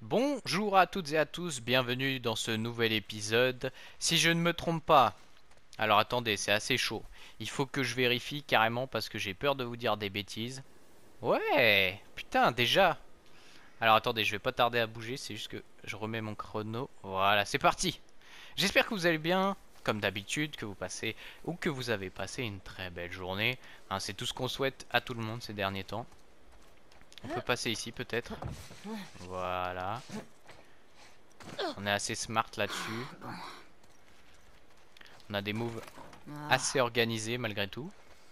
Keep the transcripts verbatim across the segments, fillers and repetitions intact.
Bonjour à toutes et à tous, bienvenue dans ce nouvel épisode. Si je ne me trompe pas, alors attendez, c'est assez chaud. Il faut que je vérifie carrément parce que j'ai peur de vous dire des bêtises. Ouais, putain, déjà. Alors attendez, je vais pas tarder à bouger, c'est juste que je remets mon chrono. Voilà, c'est parti. J'espère que vous allez bien, comme d'habitude, que vous passez ou que vous avez passé une très belle journée. Hein, c'est tout ce qu'on souhaite à tout le monde ces derniers temps. On peut passer ici peut-être. Voilà. On est assez smart là-dessus. On a des moves assez Ah, organisés malgré tout.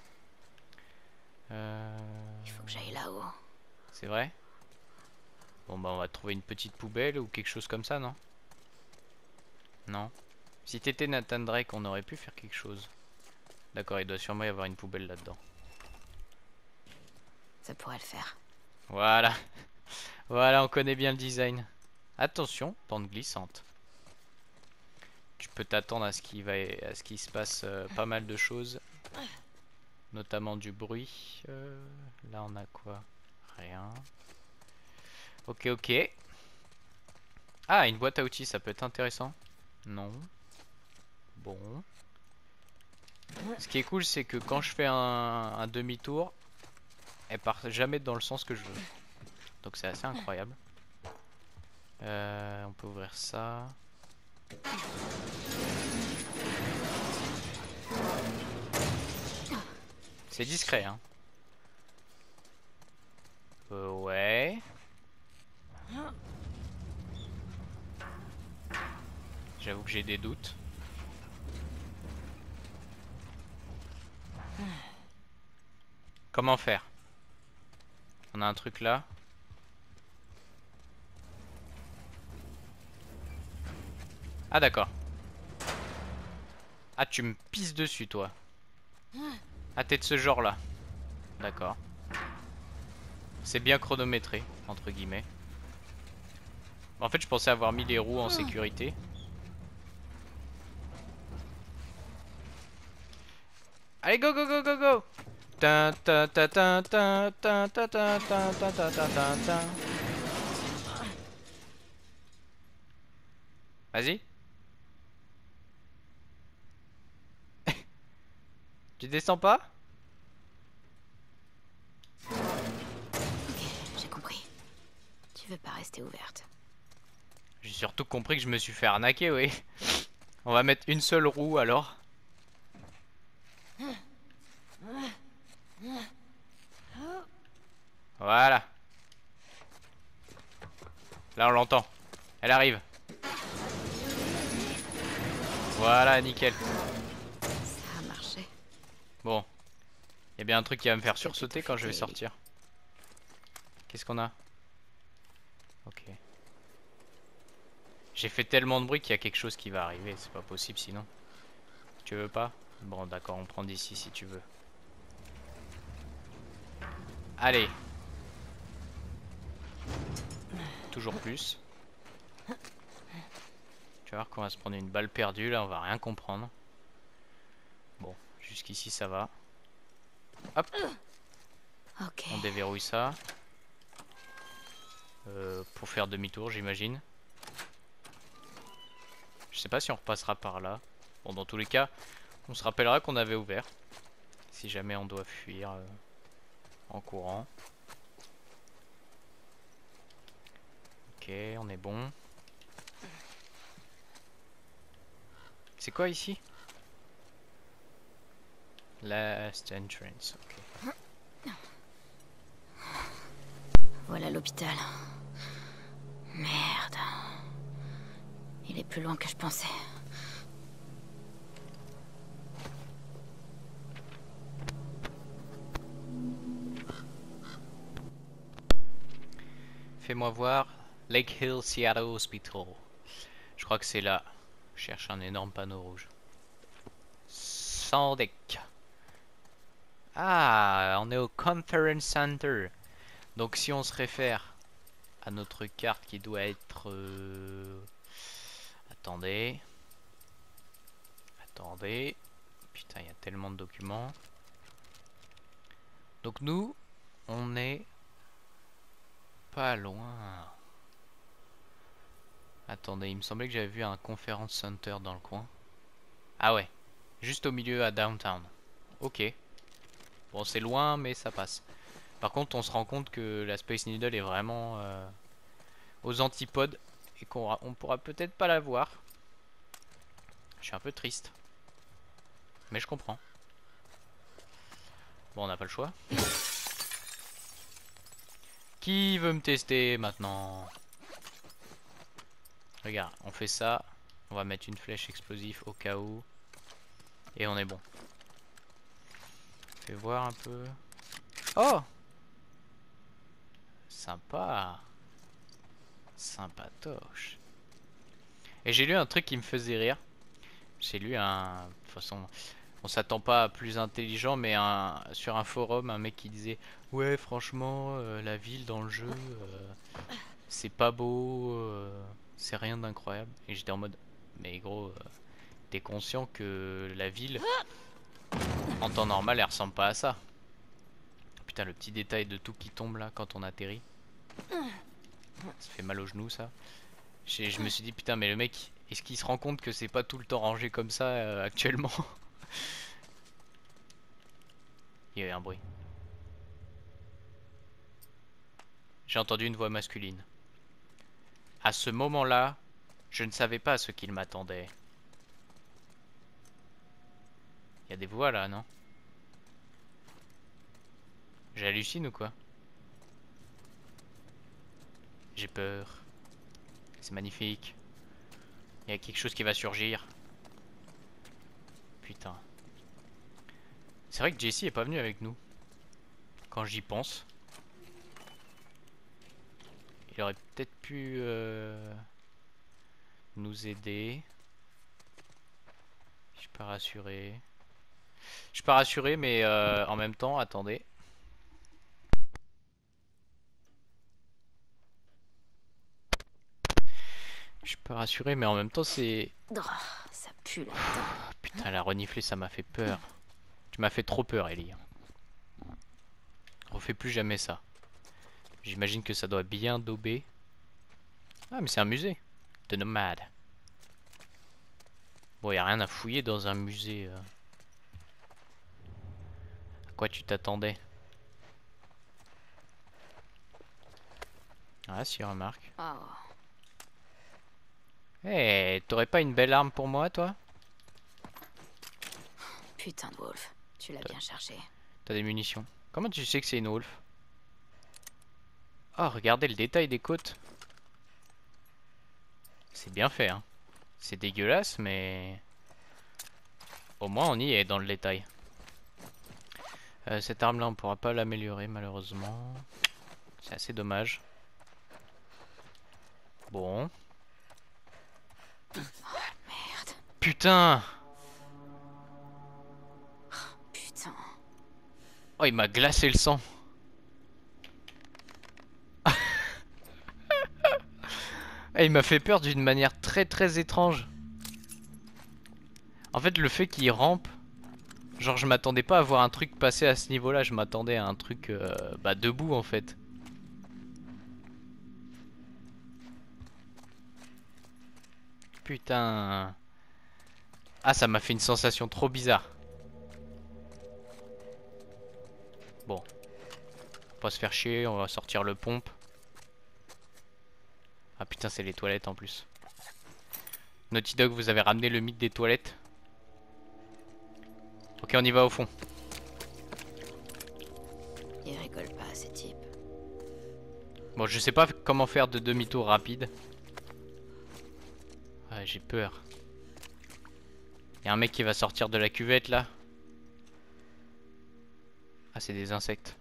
Euh... il faut que j'aille là-haut. C'est vrai? Bon bah on va trouver une petite poubelle ou quelque chose comme ça, non? Non. Si t'étais Nathan Drake, on aurait pu faire quelque chose. D'accord, il doit sûrement y avoir une poubelle là-dedans. Ça pourrait le faire. Voilà. Voilà, on connaît bien le design. Attention, pente glissante. Tu peux t'attendre à ce qu'il va, à ce qu'il se passe euh, pas mal de choses, notamment du bruit. Euh, là, on a quoi? Rien. Ok, ok. Ah, une boîte à outils, ça peut être intéressant. Non. Bon. Ce qui est cool, c'est que quand je fais un, un demi-tour, elle part jamais dans le sens que je veux. Donc c'est assez incroyable. Euh, on peut ouvrir ça. C'est discret, hein. Euh, ouais. J'avoue que j'ai des doutes. Comment faire? On a un truc là. Ah d'accord. Ah tu me pisses dessus toi. Ah t'es de ce genre là. D'accord. C'est bien chronométré, entre guillemets. En fait je pensais avoir mis les roues en sécurité. Allez go go go go go. Tin, tin, tin, tin, tin, tin, tin, tin, tin, tin, tin, tin, tin, tin. Vas-y. Tu descends pas? Ok, j'ai compris. Tu veux pas rester ouverte. J'ai surtout compris que je me suis fait arnaquer, oui. On va mettre une seule roue alors. Voilà. Là on l'entend. Elle arrive. Voilà, nickel. Ça a marché. Bon. Il y a bien un truc qui va me faire Tu as plutôt sursauter fait quand je vais tes... sortir. Qu'est-ce qu'on a? Ok. J'ai fait tellement de bruit qu'il y a quelque chose qui va arriver. C'est pas possible sinon. Tu veux pas? Bon, d'accord, on prend d'ici si tu veux. Allez. Toujours plus. Tu vas voir qu'on va se prendre une balle perdue. Là, on va rien comprendre. Bon, jusqu'ici ça va. Hop, Ok. on déverrouille ça. Euh, pour faire demi-tour, j'imagine. Je sais pas si on repassera par là. Bon, dans tous les cas, on se rappellera qu'on avait ouvert. Si jamais on doit fuir euh, en courant. Ok, on est bon. C'est quoi ici? Last entrance, ok. Voilà l'hôpital. Merde. Il est plus loin que je pensais. Fais-moi voir. Lake Hill Seattle Hospital. Je crois que c'est là. Je cherche un énorme panneau rouge. Sans deck. Ah, on est au Conference Center. Donc si on se réfère à notre carte qui doit être... euh, Attendez. Attendez. Putain, il y a tellement de documents. Donc nous, on est pas loin. attendez, il me semblait que j'avais vu un conference center dans le coin. Ah ouais, juste au milieu à downtown. Ok. Bon, c'est loin, mais ça passe. Par contre, on se rend compte que la Space Needle est vraiment euh, aux antipodes et qu'on on pourra peut-être pas la voir. Je suis un peu triste. Mais je comprends. Bon, on n'a pas le choix. Qui veut me tester maintenant? Regarde, on fait ça. On va mettre une flèche explosive au cas où. Et on est bon. Fais voir un peu. Oh! Sympa. Sympatoche. Et j'ai lu un truc qui me faisait rire. J'ai lu un... De toute façon, on s'attend pas à plus intelligent, mais un... sur un forum, un mec qui disait ouais, franchement, euh, la ville dans le jeu, euh, c'est pas beau, euh, c'est rien d'incroyable. Et j'étais en mode, mais gros, euh, t'es conscient que la ville, en temps normal, elle ressemble pas à ça. Putain, le petit détail de tout qui tombe là quand on atterrit. Ça fait mal aux genoux, ça. Je me suis dit, putain, mais le mec, est-ce qu'il se rend compte que c'est pas tout le temps rangé comme ça euh, actuellement? Il y a eu un bruit. J'ai entendu une voix masculine. À ce moment-là, je ne savais pas ce qu'il m'attendait. Il y a des voix là, non? J'hallucine ou quoi? J'ai peur. C'est magnifique. Il y a quelque chose qui va surgir. Putain. C'est vrai que Jessie est pas venue avec nous. Quand j'y pense. Il aurait peut-être pu euh, nous aider. Je suis pas rassuré. Je suis pas rassuré, mais euh, en même temps, attendez. Je suis pas rassuré, mais en même temps, c'est... Oh, ça pue là-dedans. Putain, la reniflée, ça m'a fait peur. Tu m'as fait trop peur, Ellie. Refais plus jamais ça. J'imagine que ça doit bien dauber. Ah, mais c'est un musée de nomades. Bon, y a rien à fouiller dans un musée. Euh. À quoi tu t'attendais? Ah, si, remarque. Oh. Eh, hey, t'aurais pas une belle arme pour moi, toi? Putain de Wolf, tu l'as bien cherché. T'as des munitions. Comment tu sais que c'est une wolf? Oh, regardez le détail des côtes. C'est bien fait, hein. C'est dégueulasse, mais... Au moins, on y est dans le détail. Euh, cette arme-là, on pourra pas l'améliorer, malheureusement. C'est assez dommage. Bon. Oh, merde. Putain! Putain. Oh, il m'a glacé le sang. Et il m'a fait peur d'une manière très très étrange. En fait, le fait qu'il rampe, genre je m'attendais pas à voir un truc passer à ce niveau-là, je m'attendais à un truc euh, bah, debout en fait. Putain. Ah, ça m'a fait une sensation trop bizarre. Bon. On va pas se faire chier, on va sortir le pompe. Ah putain, c'est les toilettes en plus. Naughty Dog, vous avez ramené le mythe des toilettes. Ok, on y va au fond. Ils rigolent pas, ces types. Bon, je sais pas comment faire de demi-tour rapide. Ouais, j'ai peur. Y'a un mec qui va sortir de la cuvette là. Ah, c'est des insectes.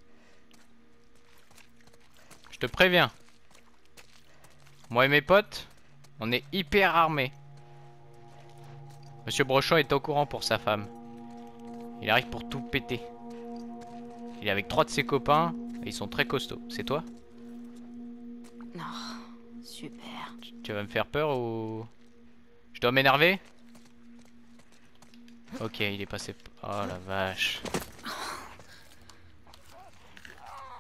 Je te préviens. Moi et mes potes, on est hyper armés. Monsieur Brochon est au courant pour sa femme. Il arrive pour tout péter. Il est avec trois de ses copains et ils sont très costauds. C'est toi? Non, super. Tu, tu vas me faire peur ou... Je dois m'énerver? Ok, il est passé... Oh la vache.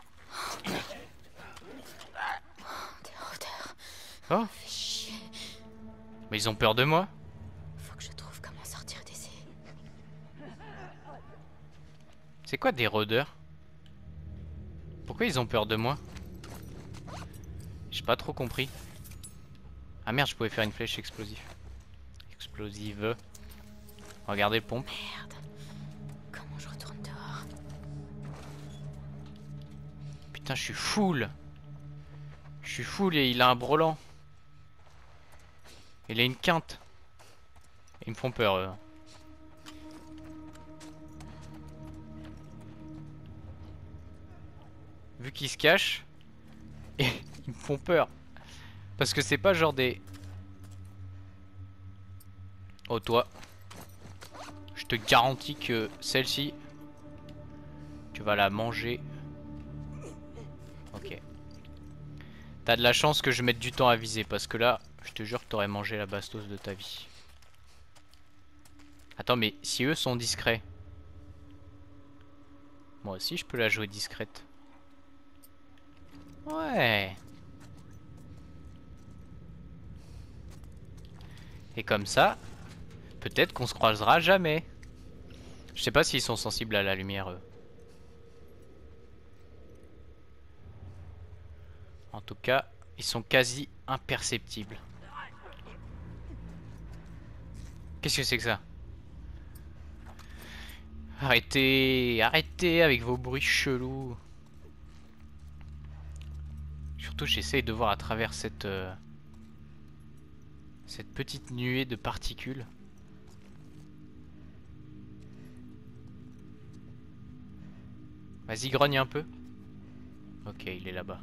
Des odeurs. Oh, Fais chier. Mais ils ont peur de moi. Faut que je trouve comment sortir d'ici. C'est quoi des rôdeurs? Pourquoi ils ont peur de moi? J'ai pas trop compris. Ah merde, je pouvais faire une flèche explosive. Explosive. Regardez le pompe. Merde. Comment je retourne dehors? Putain, je suis full. Je suis full et il a un brelan. Il a une quinte. Ils me font peur, eux. Vu qu'ils se cachent, et ils me font peur. Parce que c'est pas genre des... Oh toi, je te garantis que celle-ci, tu vas la manger. Ok. T'as de la chance que je mette du temps à viser, parce que là, je te jure que t'aurais mangé la bastos de ta vie. Attends, mais si eux sont discrets, moi aussi je peux la jouer discrète. Ouais. Et comme ça, peut-être qu'on se croisera jamais. Je sais pas s'ils sont sensibles à la lumière, eux. En tout cas, ils sont quasi imperceptibles. Qu'est-ce que c'est que ça? Arrêtez, arrêtez avec vos bruits chelous. Surtout, j'essaye de voir à travers cette... Euh, cette petite nuée de particules. Vas-y, grogne un peu. Ok, il est là-bas.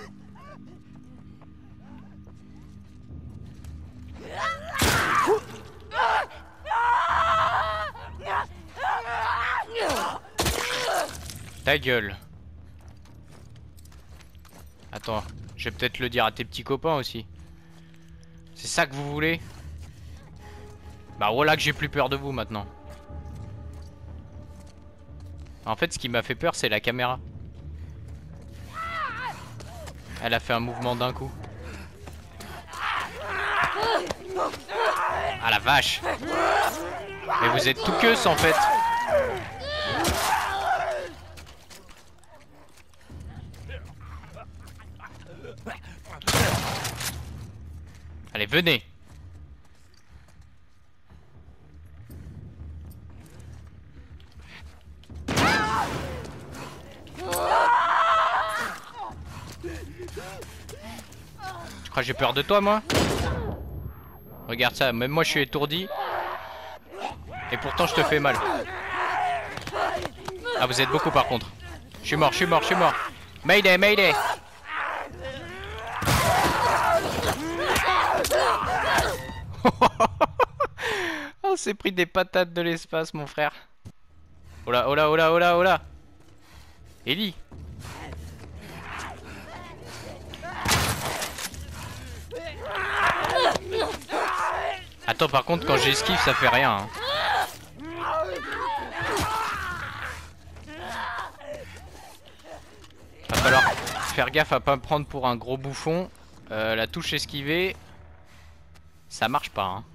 Ta gueule. Attends, je vais peut-être le dire à tes petits copains aussi. C'est ça que vous voulez? Bah voilà que j'ai plus peur de vous maintenant. En fait, ce qui m'a fait peur, c'est la caméra. Elle a fait un mouvement d'un coup. Ah la vache! Mais vous êtes tout queus en fait! Allez, venez! Tu crois que j'ai peur de toi, moi? Regarde ça, même moi je suis étourdi. Et pourtant je te fais mal. Ah, vous êtes beaucoup par contre. Je suis mort, je suis mort, je suis mort. Mayday, mayday! On s'est pris des patates de l'espace, mon frère. Oh là, oh là, oh là, oh là, oh là. Ellie. Attends, par contre, quand j'esquive, ça fait rien. Hein. Va falloir faire gaffe à pas me prendre pour un gros bouffon. Euh, la touche esquiver, ça marche pas. Hein.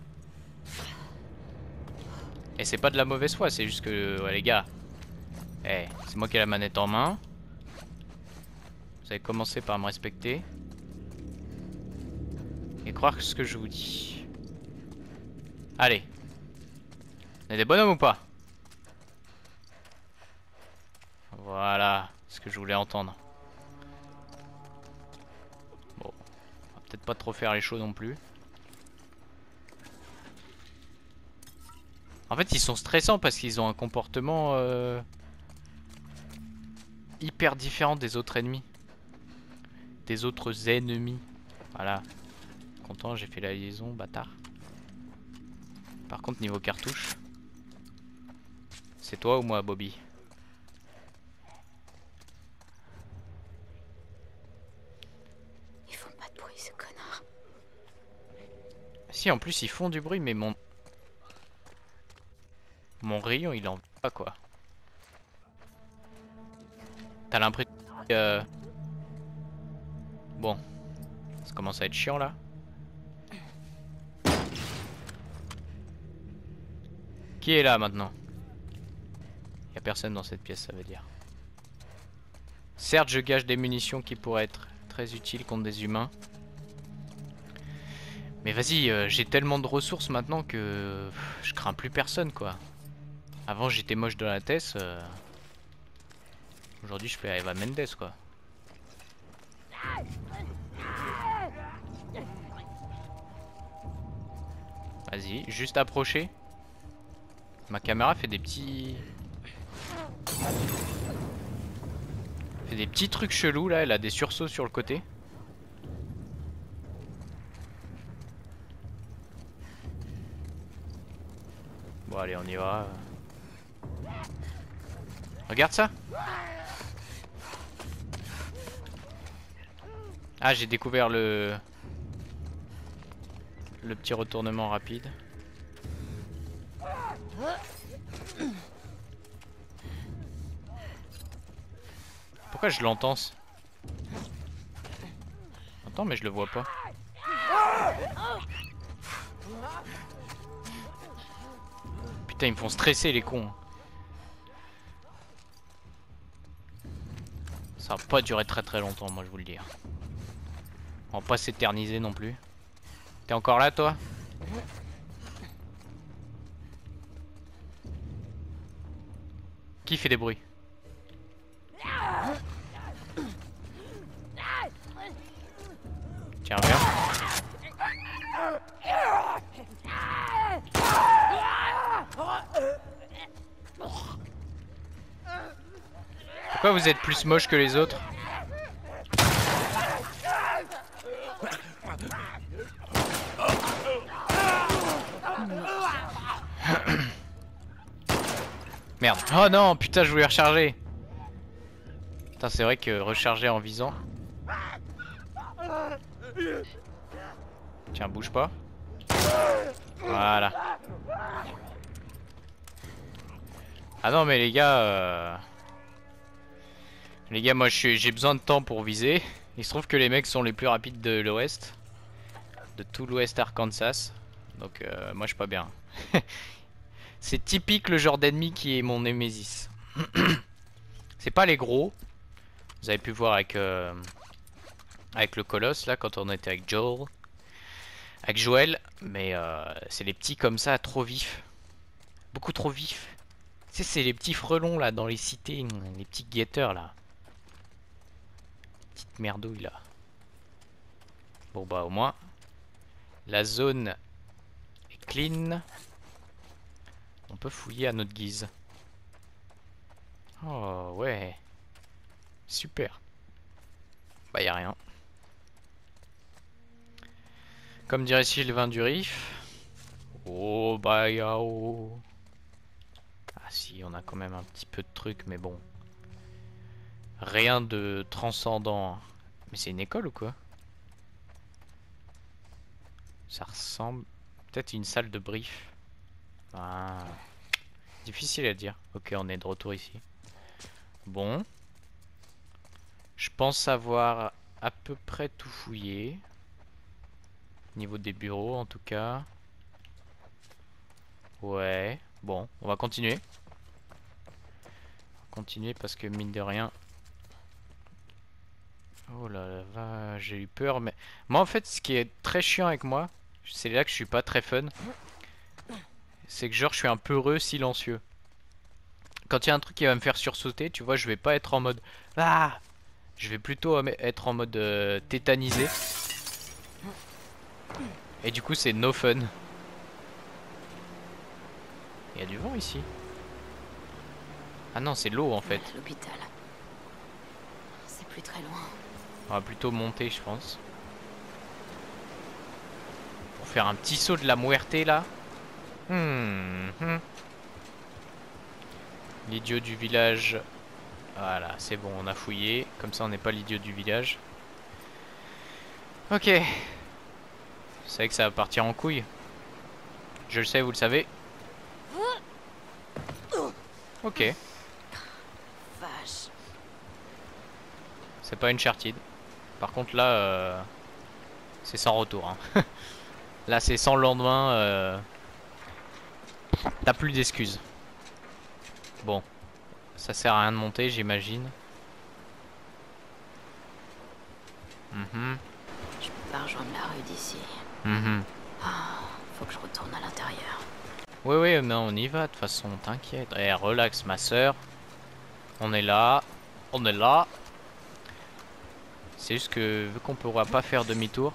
Et c'est pas de la mauvaise foi, c'est juste que, ouais, les gars, eh, c'est moi qui ai la manette en main. Vous avez commencé par me respecter. Et croire ce que je vous dis. Allez. On est des bonhommes ou pas? Voilà, ce que je voulais entendre. Bon, on va peut-être pas trop faire les choses non plus. En fait, ils sont stressants parce qu'ils ont un comportement euh, hyper différent des autres ennemis. Des autres ennemis. Voilà. Content, j'ai fait la liaison, bâtard. Par contre, niveau cartouche, c'est toi ou moi, Bobby? Ils font pas de bruit, ce connard. Si, en plus, ils font du bruit, mais mon... Mon rayon, il en veut pas, quoi. T'as l'impression que... Euh... Bon. Ça commence à être chiant, là. Qui est là maintenant? Y a personne dans cette pièce, ça veut dire. Certes, je gâche des munitions qui pourraient être très utiles contre des humains. Mais vas-y, euh, j'ai tellement de ressources maintenant que pff, je crains plus personne, quoi. Avant, j'étais moche de la tête. Euh... Aujourd'hui, je fais Eva Mendes, quoi. Vas-y, juste approcher. Ma caméra fait des petits... fait des petits trucs chelous, là. Elle a des sursauts sur le côté. Bon, allez, on y va. Regarde ça. Ah, j'ai découvert le... le petit retournement rapide. Pourquoi je l'entends? Attends, mais je le vois pas. Putain, ils me font stresser les cons. Ça va pas durer très très longtemps, moi je vous le dis. On va pas s'éterniser non plus. T'es encore là, toi? Qui fait des bruits? Tiens, viens. Pourquoi vous êtes plus moche que les autres? Merde. Oh non, putain, je voulais recharger. Putain, c'est vrai que recharger en visant. Tiens, bouge pas. Voilà. Ah non, mais les gars... Euh... Les gars, moi j'ai besoin de temps pour viser. Il se trouve que les mecs sont les plus rapides de l'ouest. De tout l'ouest Arkansas. Donc euh, moi je suis pas bien. C'est typique le genre d'ennemi qui est mon némésis. C'est pas les gros. Vous avez pu voir avec euh, avec le colosse là quand on était avec Joel. Avec Joël. Mais euh, c'est les petits comme ça trop vifs. Beaucoup trop vifs. Tu sais, c'est les petits frelons là dans les cités. Les petits guetteurs là. Petite merdouille là. Bon bah au moins la zone est clean. On peut fouiller à notre guise. Oh ouais. Super. Bah y a rien. Comme dirait Sylvain Durif. Oh bah ya oh. Ah si, on a quand même un petit peu de trucs, mais bon. Rien de transcendant. Mais c'est une école ou quoi? Ça ressemble... Peut-être une salle de brief. Ah. Difficile à dire. Ok, on est de retour ici. Bon. Je pense avoir à peu près tout fouillé. Au niveau des bureaux en tout cas. Ouais. Bon, on va continuer. Continuer parce que mine de rien... Oh là là, va, j'ai eu peur, mais... Moi en fait, ce qui est très chiant avec moi, c'est là que je suis pas très fun. C'est que genre, je suis un peu heureux, silencieux. Quand il y a un truc qui va me faire sursauter, tu vois, je vais pas être en mode... Ah, je vais plutôt être en mode euh, tétanisé. Et du coup, c'est no fun. Il y a du vent ici. Ah non, c'est l'eau en fait. L'hôpital. C'est plus très loin. On va plutôt monter, je pense. Pour faire un petit saut de la muerte là. Hmm, hmm. L'idiot du village. Voilà, c'est bon, on a fouillé. Comme ça, on n'est pas l'idiot du village. Ok. Vous savez que ça va partir en couille. Je le sais, vous le savez. Ok. Vache. C'est pas une Uncharted. Par contre là, euh, c'est sans retour. Hein. Là, c'est sans lendemain. Euh... T'as plus d'excuses. Bon. Ça sert à rien de monter, j'imagine. Mhm. Je peux pas rejoindre la rue d'ici. Mhm. Ah, faut que je retourne à l'intérieur. Oui, oui, mais on y va, de toute façon, t'inquiète. Eh, relax, ma soeur. On est là. On est là. C'est juste que, vu qu'on pourra pas faire demi-tour,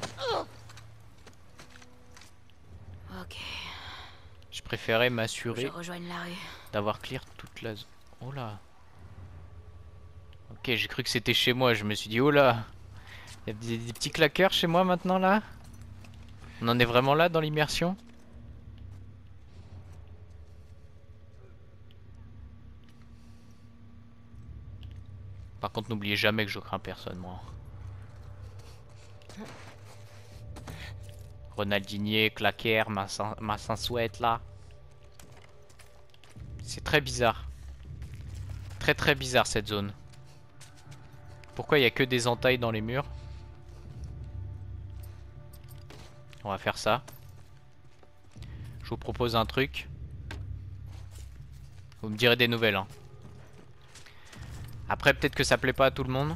Ok, je préférais faut que je m'assurer rejoigne la rue. d'avoir clear toute la zone. Oh là. Ok, j'ai cru que c'était chez moi, je me suis dit, oh là. Il y a des, des petits claqueurs chez moi maintenant, là. On en est vraiment là, dans l'immersion? Par contre, n'oubliez jamais que je crains personne, moi. Ronaldinho, claquer, massin, massin souhaite là. C'est très bizarre. Très très bizarre cette zone. Pourquoi il n'y a que des entailles dans les murs? On va faire ça. Je vous propose un truc. Vous me direz des nouvelles. Hein. Après, peut-être que ça plaît pas à tout le monde.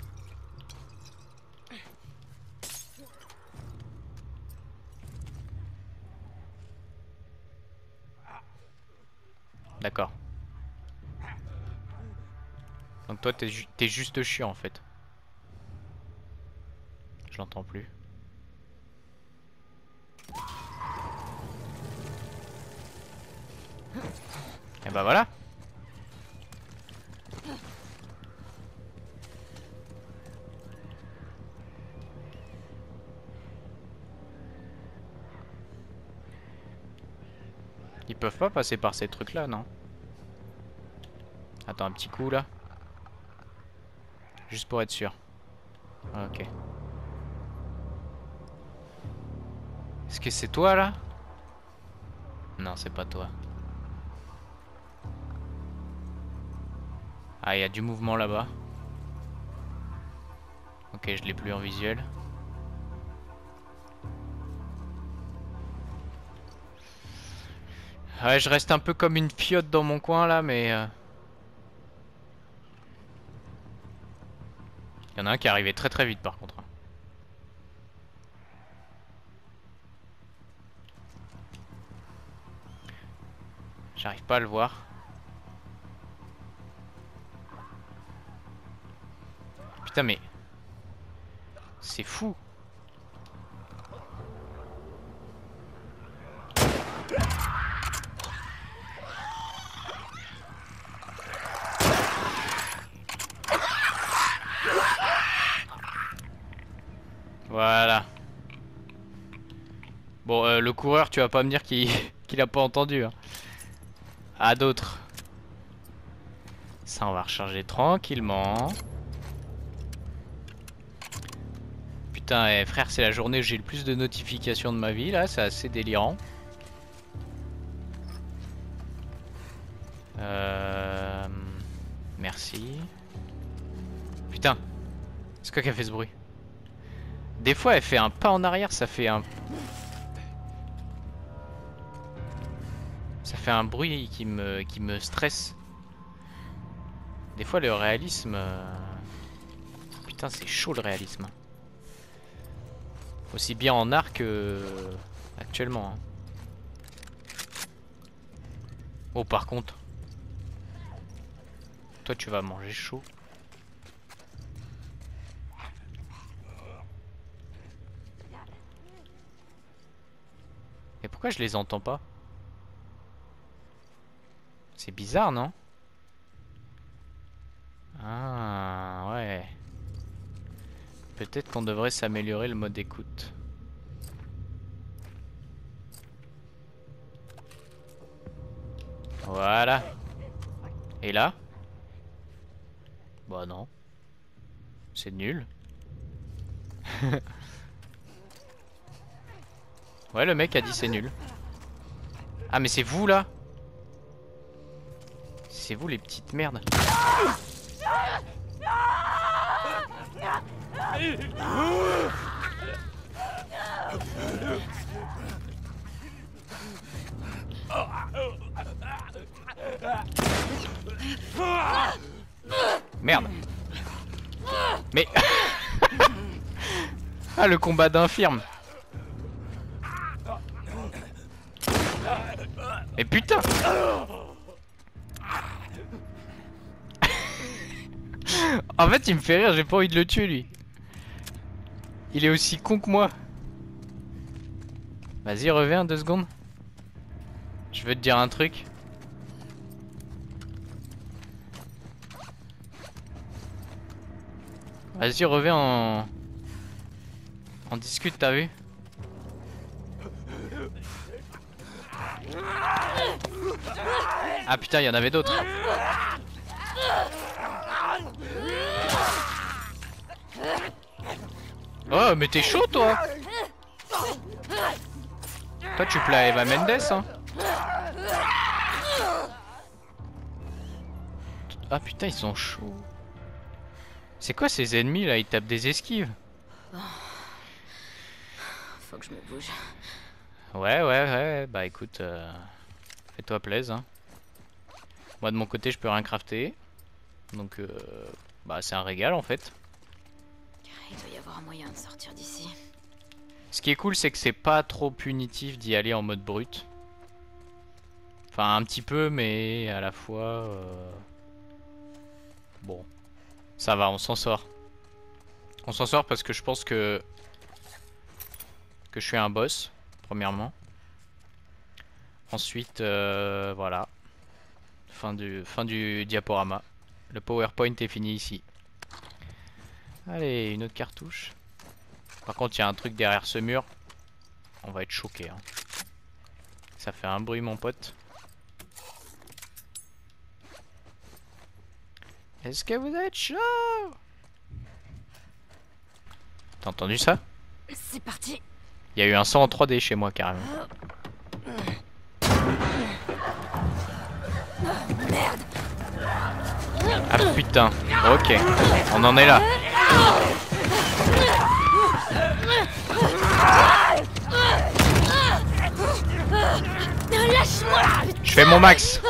D'accord. Donc toi, t'es ju t'es juste chiant en fait. Je l'entends plus. Et bah voilà. Ils peuvent pas passer par ces trucs là, non? Attends un petit coup là. Juste pour être sûr. Ah, ok. Est-ce que c'est toi là? Non, c'est pas toi. Ah, il y a du mouvement là-bas. Ok, je l'ai plus en visuel. Ouais, je reste un peu comme une fiotte dans mon coin là, mais... Euh... Il y en a un qui est arrivé très très vite par contre. J'arrive pas à le voir. Putain mais... C'est fou. Voilà. Bon, euh, le coureur, tu vas pas me dire qu'il qu'il a pas entendu. Hein. À d'autres. Ça, on va recharger tranquillement. Putain, eh, frère, c'est la journée où j'ai le plus de notifications de ma vie, là. C'est assez délirant. Euh... Merci. Putain. C'est quoi qui a fait ce bruit? Des fois, elle fait un pas en arrière, ça fait un... Ça fait un bruit qui me, qui me stresse. Des fois, le réalisme... euh, Putain, c'est chaud, le réalisme. Aussi bien en art que... actuellement. Hein. Oh, par contre... Toi, tu vas manger chaud. Et pourquoi je les entends pas? C'est bizarre, non? Ah, ouais. Peut-être qu'on devrait s'améliorer le mode écoute. Voilà. Et là? Bah non. C'est nul. Ouais, le mec a dit c'est nul. Ah, mais c'est vous là? C'est vous les petites merdes. Merde. Mais... ah, le combat d'infirme. Mais putain. En fait, il me fait rire, j'ai pas envie de le tuer, lui. Il est aussi con que moi. Vas-y, reviens deux secondes. Je veux te dire un truc. Vas-y, reviens en... On discute, t'as vu? Ah putain, il y en avait d'autres. Oh, mais t'es chaud, toi. Toi, tu plais à Eva Mendes, hein. Ah putain, ils sont chauds. C'est quoi ces ennemis, là? Ils tapent des esquives. Faut que je me bouge. Ouais, ouais, ouais. Bah écoute, euh... fais-toi plaisir, hein. Moi, de mon côté, je peux rien crafter. Donc, euh... bah c'est un régal, en fait. Il doit y avoir un moyen de sortir d'ici. Ce qui est cool, c'est que c'est pas trop punitif d'y aller en mode brut. Enfin, un petit peu, mais à la fois... Euh... Bon. Ça va, on s'en sort. On s'en sort parce que je pense que... Que je suis un boss, premièrement. Ensuite, euh, voilà. Fin du, fin du diaporama. Le PowerPoint est fini ici. Allez, une autre cartouche. Par contre, il y a un truc derrière ce mur. On va être choqué, hein. Ça fait un bruit, mon pote. Est-ce que vous êtes chaud? T'as entendu ça? C'est parti. Il y a eu un son en trois D chez moi, carrément. Merde. Ah putain, ok, on en est là. Lâche-moi. Je fais mon max.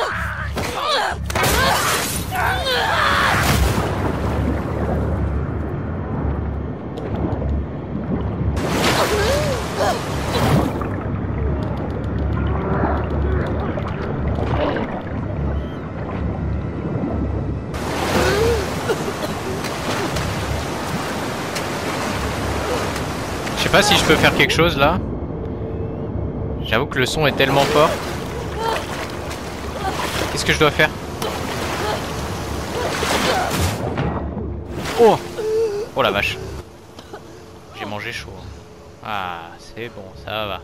Je sais pas si je peux faire quelque chose là. J'avoue que le son est tellement fort. Qu'est-ce que je dois faire? Oh! Oh la vache. J'ai mangé chaud. Ah, c'est bon, ça va.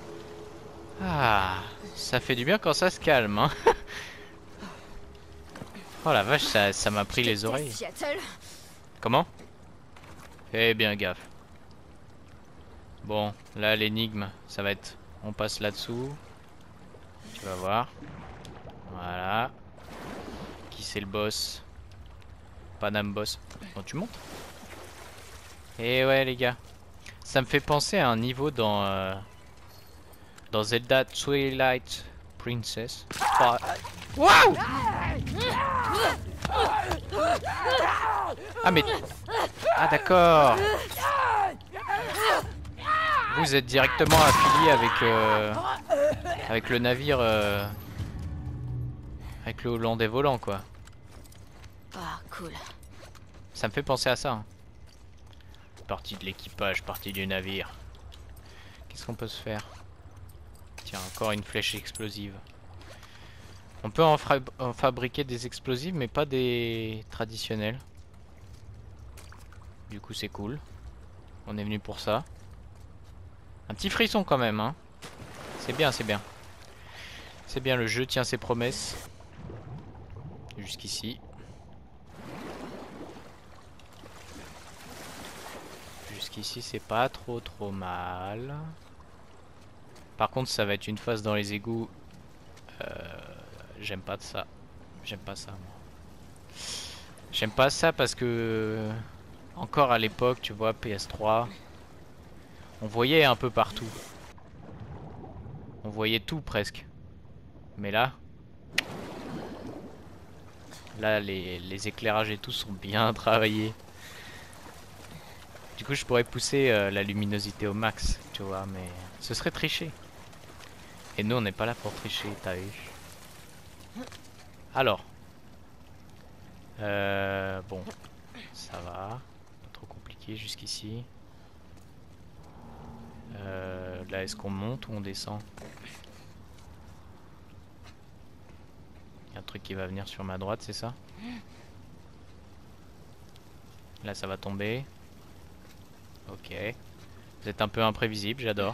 Ah, ça fait du bien quand ça se calme, hein. Oh la vache, ça, ça m'a pris les oreilles. Comment? Fais bien gaffe. Bon, là l'énigme, ça va être... On passe là-dessous. Tu vas voir. Voilà. Qui c'est le boss? Panam boss. Bon, tu montes. Et ouais les gars. Ça me fait penser à un niveau dans... Euh, dans Zelda Twilight Princess. Enfin, waouh! Ah mais... Ah d'accord. Vous êtes directement affilié avec... Euh, avec le navire... Euh, avec le Hollandais volant quoi. Ah, cool. Ça me fait penser à ça. Hein. Partie de l'équipage, partie du navire. Qu'est-ce qu'on peut se faire? Tiens, encore une flèche explosive. On peut en, en fabriquer des explosifs, mais pas des traditionnels. Du coup, c'est cool. On est venu pour ça. Un petit frisson quand même, hein. C'est bien, c'est bien. C'est bien, le jeu tient ses promesses. Jusqu'ici. Jusqu'ici, c'est pas trop trop mal. Par contre, ça va être une phase dans les égouts. Euh, J'aime pas de ça. J'aime pas ça, moi. J'aime pas ça parce que... Encore à l'époque, tu vois, P S trois... On voyait un peu partout. On voyait tout presque. Mais là... Là, les, les éclairages et tout sont bien travaillés. Du coup, je pourrais pousser euh, la luminosité au max, tu vois, mais ce serait tricher. Et nous, on n'est pas là pour tricher, t'as vu. Alors. Euh, bon, ça va. Pas trop compliqué jusqu'ici. Euh, là, est-ce qu'on monte ou on descend? Il y a un truc qui va venir sur ma droite, c'est ça? Là, ça va tomber. Ok. Vous êtes un peu imprévisible, j'adore.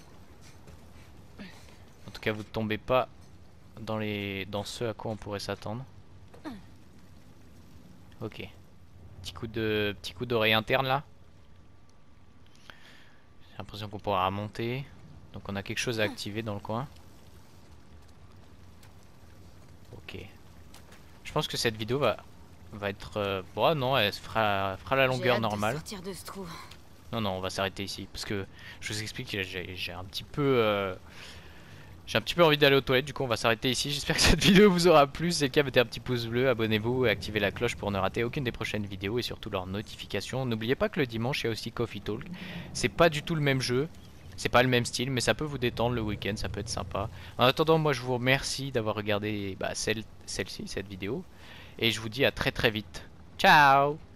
En tout cas, vous ne tombez pas dans, les... dans ce à quoi on pourrait s'attendre. Ok. Petit coup de petit coup d'oreille interne là. J'ai l'impression qu'on pourra remonter. Donc on a quelque chose à activer dans le coin. Ok. Je pense que cette vidéo va, va être... Euh... Bon, non, elle fera, fera la longueur normale. Sortir de ce trou. Non, non, on va s'arrêter ici. Parce que je vous explique, j'ai un petit peu... Euh... J'ai un petit peu envie d'aller aux toilettes, du coup on va s'arrêter ici. J'espère que cette vidéo vous aura plu. Si c'est le cas, mettez un petit pouce bleu, abonnez-vous et activez la cloche pour ne rater aucune des prochaines vidéos et surtout leurs notifications. N'oubliez pas que le dimanche il y a aussi Coffee Talk. C'est pas du tout le même jeu, c'est pas le même style, mais ça peut vous détendre le week-end, ça peut être sympa. En attendant, moi je vous remercie d'avoir regardé bah, celle, celle-ci, cette vidéo. Et je vous dis à très très vite. Ciao!